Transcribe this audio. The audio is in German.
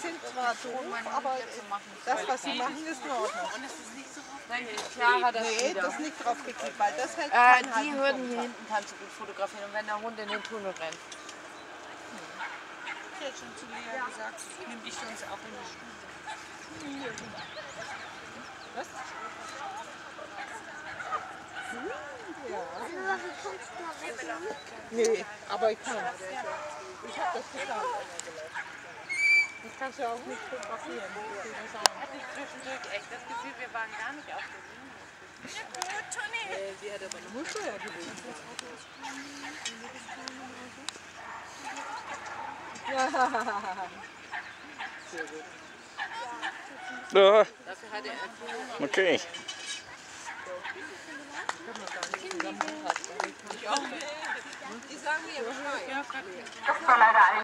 sind zwar doof, aber das, was sie machen, ist in Ordnung. Und es ist nicht so Clara, das Nee, das ist nicht drauf gekippt, weil das hält die Hürden hier hinten kannst du gut fotografieren und wenn der Hund in den Tunnel rennt. Ich hätte schon zu Lea gesagt, nimm dich sonst auch in die Stube. Was? Ja. Nee, aber ich kann. Ich habe das getan. Ich kann es ja auch nicht fotografieren. Hatte ich zwischendurch echt das Gefühl, wir waren gar nicht auf der Linie. Ja gut, Toni. Sie hat aber eine Muschel gewesen. Ja, sehr gut. Ja. Dafür hat er Okay. Die sagen mir Bescheid. Das war leider ein